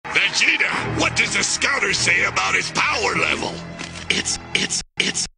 Vegeta, what does the scouter say about his power level? It's